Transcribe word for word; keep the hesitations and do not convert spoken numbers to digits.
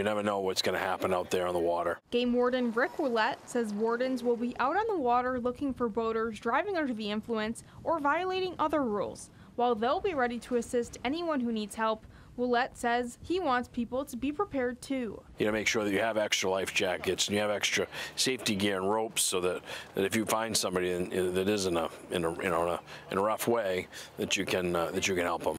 You never know what's going to happen out there on the water. Game Warden Rick Willett says wardens will be out on the water looking for boaters driving under the influence or violating other rules. While they'll be ready to assist anyone who needs help, Willett says he wants people to be prepared too. You know, make sure that you have extra life jackets and you have extra safety gear and ropes, so that, that if you find somebody in, in, that is in a in a you know in a, in a rough way, that you can uh, that you can help them.